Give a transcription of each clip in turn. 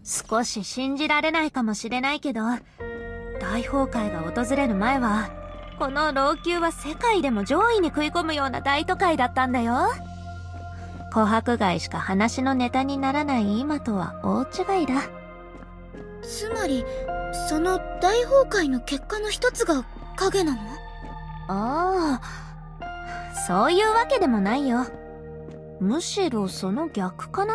少し信じられないかもしれないけど、大崩壊が訪れる前は、この老朽は世界でも上位に食い込むような大都会だったんだよ。琥珀街しか話のネタにならない今とは大違いだ。 つまり、その大崩壊の結果の一つが影なの？ ああ、そういうわけでもないよ。むしろその逆かな？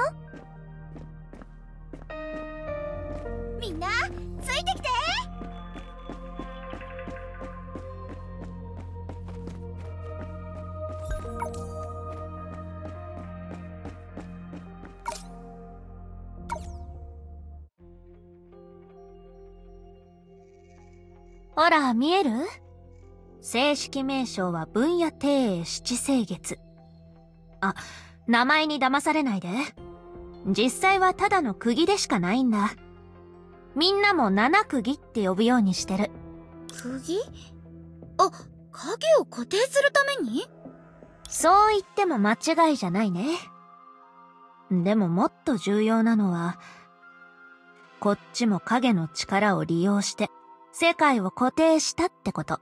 みんな、ついてきて！ ほら、見える？正式名称は分野庭園七星月。あ、名前に騙されないで。実際はただの釘でしかないんだ。みんなも七釘って呼ぶようにしてる。 釘？あ、影を固定するために？ そう言っても間違いじゃないね。でももっと重要なのは、こっちも影の力を利用して世界を固定したってこと。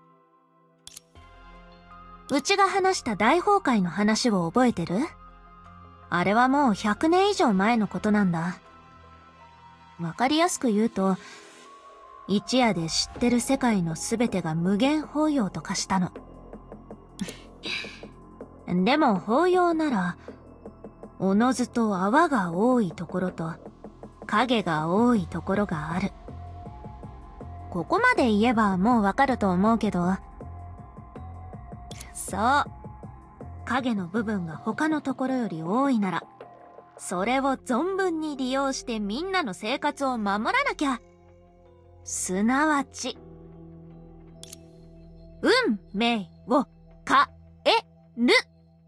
うちが話した大崩壊の話を覚えてる？あれはもう100年以上前のことなんだ。わかりやすく言うと、一夜で知ってる世界のすべてが無限包容と化したの。でも包容なら、おのずと泡が多いところと影が多いところがある。ここまで言えばもうわかると思うけど、そう。影の部分が他のところより多いなら、それを存分に利用してみんなの生活を守らなきゃ。すなわち、運命を変える。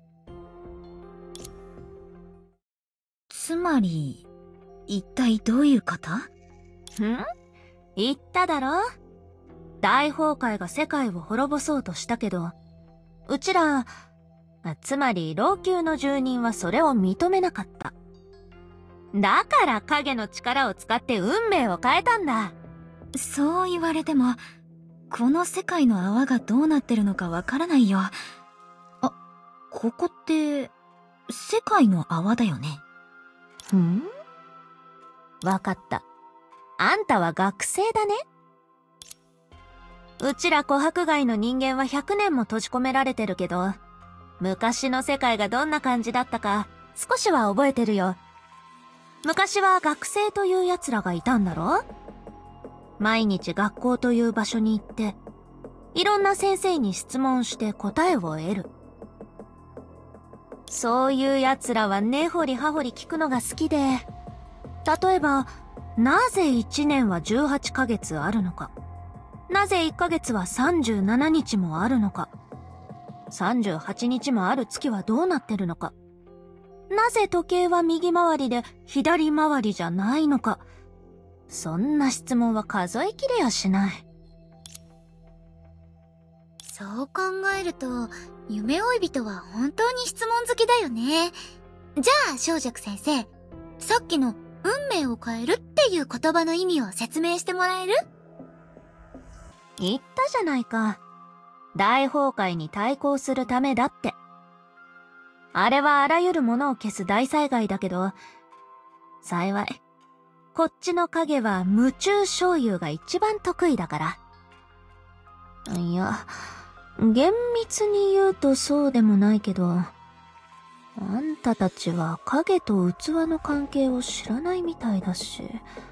つまり、一体どういうこと？ 言っただろ？大崩壊が世界を滅ぼそうとしたけど、うちら、つまり老朽の住人はそれを認めなかった。だから影の力を使って運命を変えたんだ。 そう言われても、この世界の泡がどうなってるのかわからないよ。あ、ここって、世界の泡だよね。 わかった。あんたは学生だね。うちら琥珀街の人間は100年も閉じ込められてるけど、昔の世界がどんな感じだったか少しは覚えてるよ。昔は学生という奴らがいたんだろ？毎日学校という場所に行って、いろんな先生に質問して答えを得る。そういう奴らは根掘り葉掘り聞くのが好きで、例えば、なぜ1年は18ヶ月あるのか、なぜ1ヶ月は37日もあるのか、38日もある月はどうなってるのか、なぜ時計は右回りで左回りじゃないのか、そんな質問は数えきれやしない。 そう考えると、夢追い人は本当に質問好きだよね。じゃあ、小雀先生、さっきの運命を変えるっていう言葉の意味を説明してもらえる？ 言ったじゃないか。大崩壊に対抗するためだって。あれはあらゆるものを消す大災害だけど、幸い、こっちの影は無中生有が一番得意だから。いや、厳密に言うとそうでもないけど、あんたたちは影と器の関係を知らないみたいだし。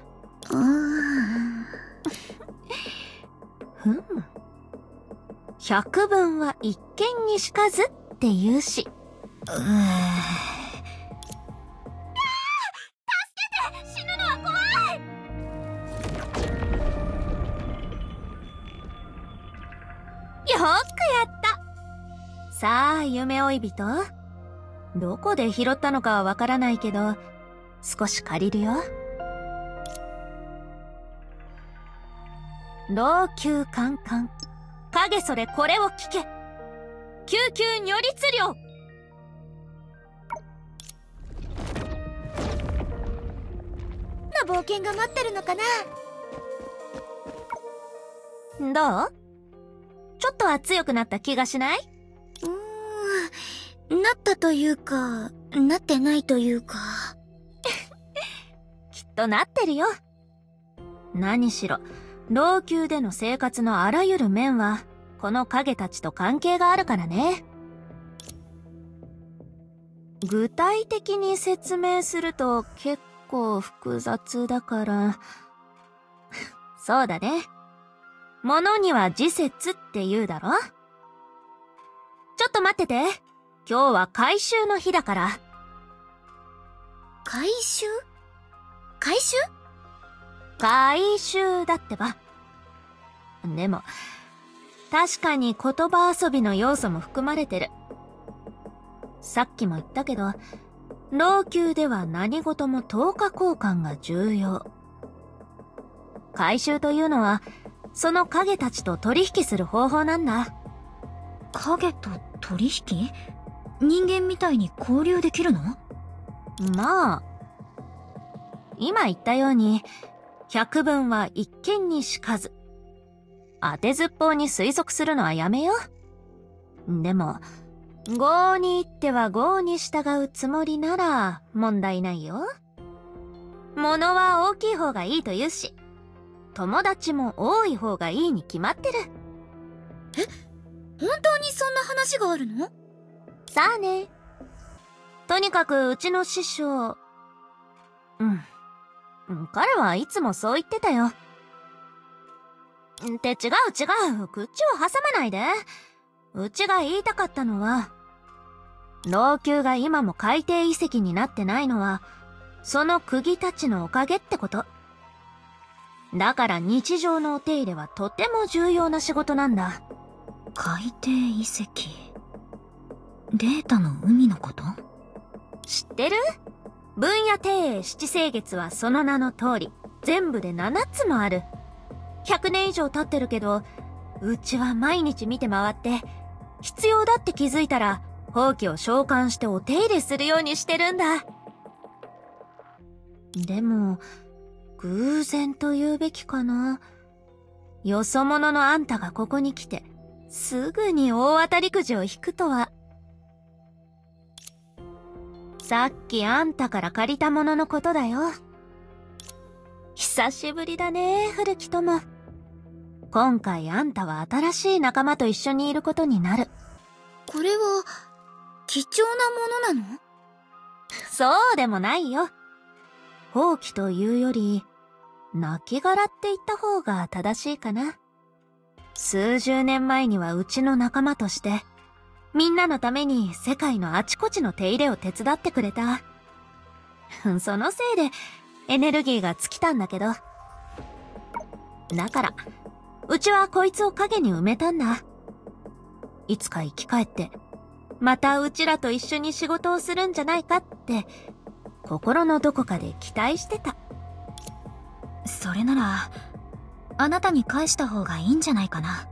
百聞は一見にしかずって言うし。助けて！死ぬのは怖い！よくやった！さあ、夢追い人。どこで拾ったのかはわからないけど、少し借りるよ。老朽カンカン。影それこれを聞け。救急如律令。な、 冒険が待ってるのかな。 どう？ちょっとは強くなった気がしない？ なったというか、なってないというか。 きっとなってるよ。何しろ、老朽での生活のあらゆる面は、この影たちと関係があるからね。具体的に説明すると結構複雑だから。そうだね。物には時節って言うだろ？ちょっと待ってて。今日は回収の日だから。 回収？回収？ 回収だってば。でも、確かに言葉遊びの要素も含まれてる。さっきも言ったけど、老朽では何事も等価交換が重要。回収というのは、その影たちと取引する方法なんだ。 影と取引？人間みたいに交流できるの？ まあ、今言ったように、百聞は一見にしかず。当てずっぽうに推測するのはやめよう。でも、郷に行っては郷に従うつもりなら問題ないよ。物は大きい方がいいと言うし、友達も多い方がいいに決まってる。 え？本当にそんな話があるの？ さあね。とにかくうちの師匠、彼はいつもそう言ってたよ。って違う。口を挟まないで。うちが言いたかったのは、老朽が今も海底遺跡になってないのは、その釘たちのおかげってこと。だから日常のお手入れはとても重要な仕事なんだ。 海底遺跡。データの海のこと？ 知ってる？分野庭園七星月はその名の通り、全部で7つもある。100年以上経ってるけど、うちは毎日見て回って、必要だって気づいたら、ほうきを召喚してお手入れするようにしてるんだ。でも、偶然と言うべきかな。よそ者のあんたがここに来て、すぐに大当たりくじを引くとは。さっきあんたから借りたもののことだよ。久しぶりだね、古き友。今回あんたは新しい仲間と一緒にいることになる。 これは、貴重なものなの？ そうでもないよ。放棄というより、亡骸って言った方が正しいかな。数十年前にはうちの仲間として、みんなのために世界のあちこちの手入れを手伝ってくれた。そのせいでエネルギーが尽きたんだけど。だから、うちはこいつを影に埋めたんだ。いつか生き返って、またうちらと一緒に仕事をするんじゃないかって、心のどこかで期待してた。 それなら、あなたに返した方がいいんじゃないかな。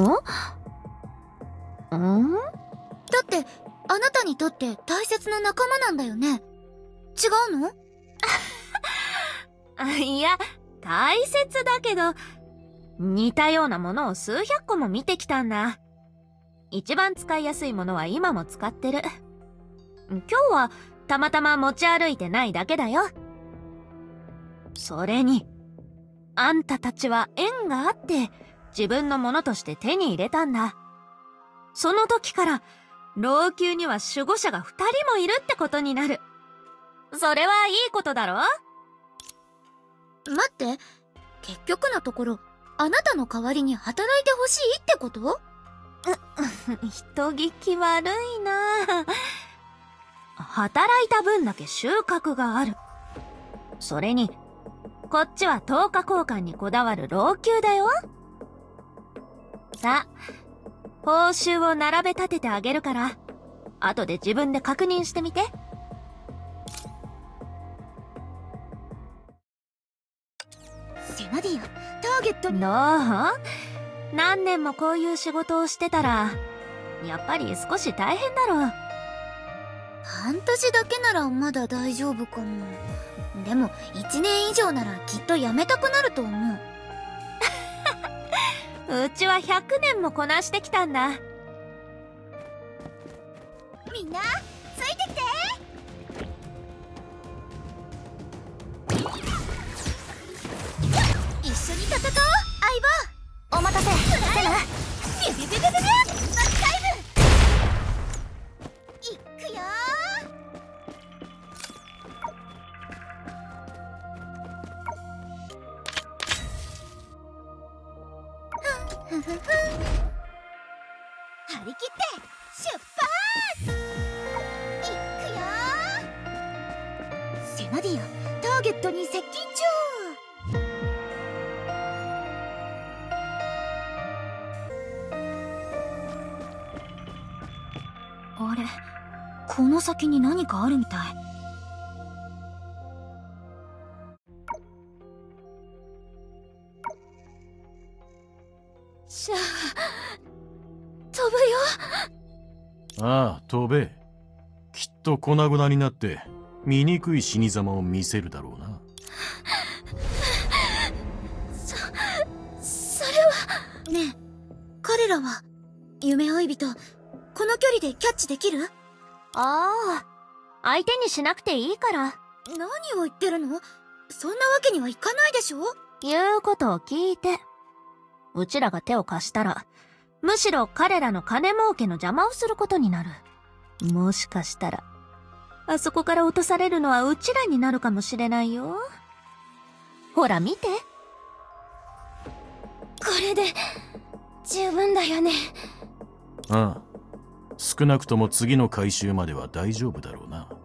だって、あなたにとって大切な仲間なんだよね。違うの？ いや、大切だけど、似たようなものを数百個も見てきたんだ。一番使いやすいものは今も使ってる。今日はたまたま持ち歩いてないだけだよ。それに、あんたたちは縁があって自分のものとして手に入れたんだ。その時から老朽には守護者が2人もいるってことになる。それはいいことだろ？ 待って、結局のところ、あなたの代わりに働いてほしいってこと？ 人聞き悪いな。働いた分だけ収穫がある。それに、こっちは等価交換にこだわる老朽だよ。さあ、報酬を並べ立ててあげるから、後で自分で確認してみて。 セナディア、ターゲットに。 どう？何年もこういう仕事をしてたら、やっぱり少し大変だろう。 半年だけならまだ大丈夫かも。でも1年以上ならきっとやめたくなると思う。 うちは100年もこなしてきたんだ。 みんなついてきて。一緒に戦おう相棒。お待たせセナ。ビュビュビュビュビュビュマックタイム。いくよー。ふふふん。張り切って出発。いくよー。セナディアターゲットに接近中。 あれ、この先に何かあるみたい。 じゃあ飛ぶよ。 ああ、飛べ。きっと粉々になって醜い死に様を見せるだろうな。 それは。ねえ、彼らは夢追い人、この距離でキャッチできる？ ああ、相手にしなくていいから。 何を言ってるの？そんなわけにはいかないでしょ。 言うことを聞いて。うちらが手を貸したら、むしろ彼らの金儲けの邪魔をすることになる。もしかしたら、あそこから落とされるのはうちらになるかもしれないよ。ほら見て。 これで十分だよね。 ああ、少なくとも次の回収までは大丈夫だろうな。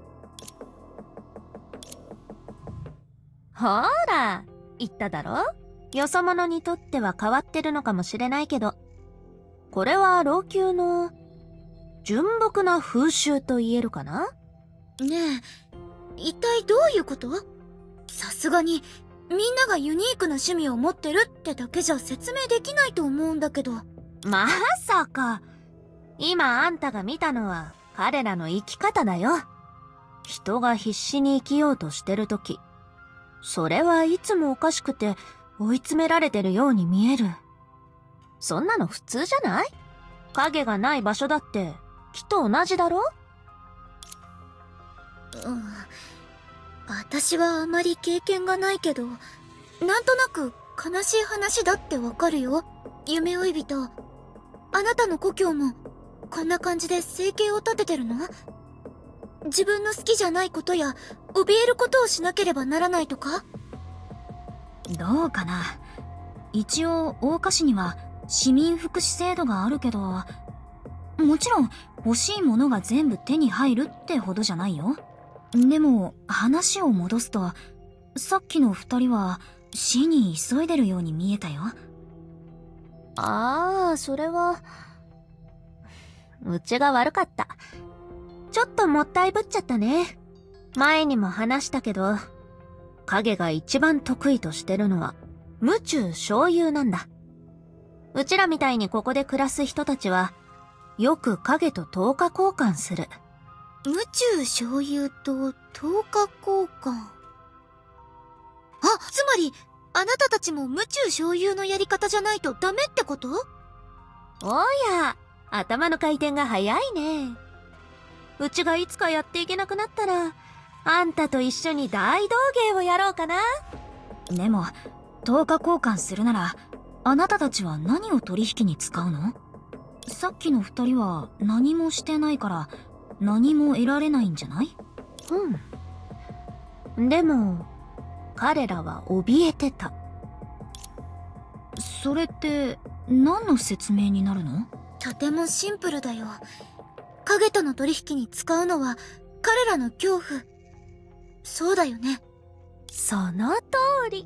ほら、言っただろ？よそ者にとっては変わってるのかもしれないけど、これは老朽の純朴な風習と言えるかな？ ねえ、一体どういうこと？さすがにみんながユニークな趣味を持ってるってだけじゃ説明できないと思うんだけど。 まさか、今あんたが見たのは彼らの生き方だよ。人が必死に生きようとしてるとき、それはいつもおかしくて追い詰められてるように見える。そんなの普通じゃない？影がない場所だってきっと同じだろ？ 私はあまり経験がないけど、なんとなく悲しい話だってわかるよ。夢追い人、あなたの故郷もこんな感じで生計を立ててるの？自分の好きじゃないことや怯えることをしなければならないとか？ どうかな。一応大岡市には市民福祉制度があるけど、もちろん欲しいものが全部手に入るってほどじゃないよ。でも話を戻すと、さっきの二人は市に急いでるように見えたよ。 ああ、それはうちが悪かった。ちょっともったいぶっちゃったね。前にも話したけど、影が一番得意としてるのは無中生有なんだ。うちらみたいにここで暮らす人たちはよく影と10日交換する。 無中生有と10日交換。あ、つまりあなたたちも無中生有のやり方じゃないとダメってこと？ おや、頭の回転が早いね。うちがいつかやっていけなくなったら、あんたと一緒に大道芸をやろうかな。 でも10日交換するなら、あなたたちは何を取引に使うの？さっきの二人は何もしてないから何も得られないんじゃない？ うん。でも彼らは怯えてた。 それって何の説明になるの？ とてもシンプルだよ。影との取引に使うのは彼らの恐怖。そうだよね。 その通り。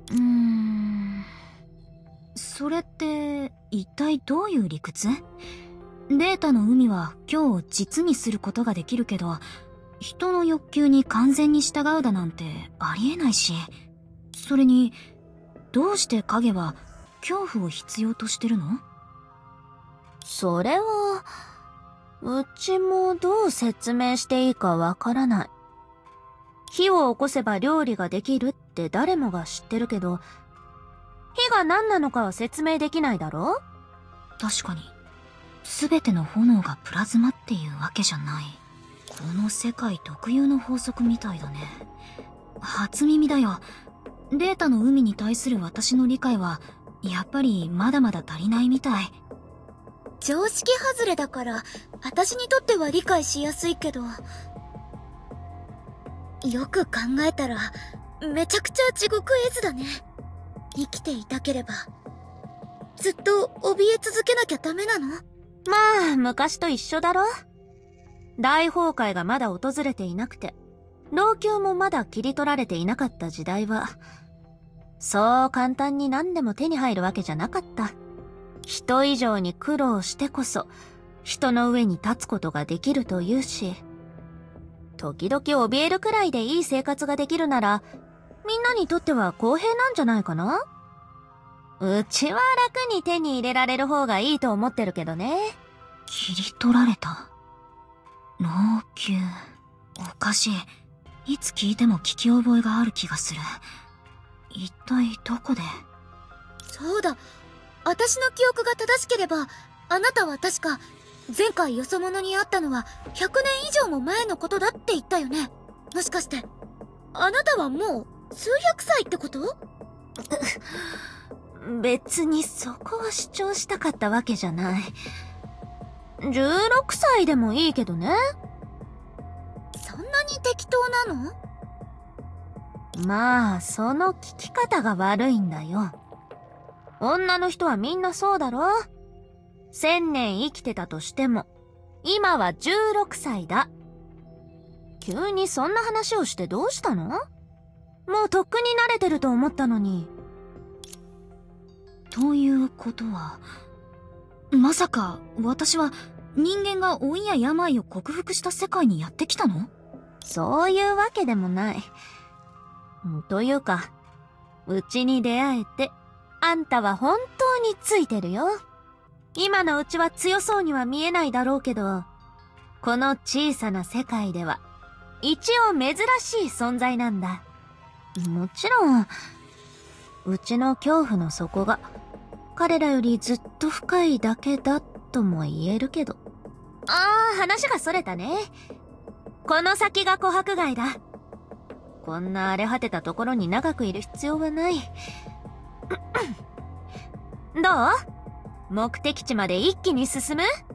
それって一体どういう理屈？データの海は今日実にすることができるけど、人の欲求に完全に従うだなんてありえないし、それにどうして影は恐怖を必要としてるの？ それは、 うちもどう説明していいかわからない。火を起こせば料理ができるって誰もが知ってるけど、火が何なのかは説明できないだろ？ 確かに、すべての炎がプラズマっていうわけじゃない。この世界特有の法則みたいだね。初耳だよ。データの海に対する私の理解は、やっぱりまだまだ足りないみたい。 常識外れだから、私にとっては理解しやすいけど。よく考えたら、めちゃくちゃ地獄絵図だね。生きていたければ、ずっと怯え続けなきゃダメなの？ まあ、昔と一緒だろ？大崩壊がまだ訪れていなくて、老朽もまだ切り取られていなかった時代は、そう簡単に何でも手に入るわけじゃなかった。人以上に苦労してこそ、人の上に立つことができるというし、時々怯えるくらいでいい生活ができるなら、みんなにとっては公平なんじゃないかな？うちは楽に手に入れられる方がいいと思ってるけどね。 切り取られた。老朽。おかしい。いつ聞いても聞き覚えがある気がする。一体どこで？ そうだ。私の記憶が正しければ、あなたは確か、前回よそ者に会ったのは100年以上も前のことだって言ったよね。もしかして、あなたはもう数百歳ってこと？ 別にそこは主張したかったわけじゃない。16歳でもいいけどね。 そんなに適当なの？ まあ、その聞き方が悪いんだよ。女の人はみんなそうだろ？1000年生きてたとしても、今は16歳だ。急にそんな話をしてどうしたの？もうとっくに慣れてると思ったのに。 ということは、まさか私は人間が老いや病を克服した世界にやってきたの？ そういうわけでもない。というか、うちに出会えて、あんたは本当についてるよ。今のうちは強そうには見えないだろうけど、この小さな世界では、一応珍しい存在なんだ。もちろん、うちの恐怖の底が、彼らよりずっと深いだけだとも言えるけど。話がそれたね。この先が琥珀街だ。こんな荒れ果てたところに長くいる必要はない。どう？目的地まで一気に進む？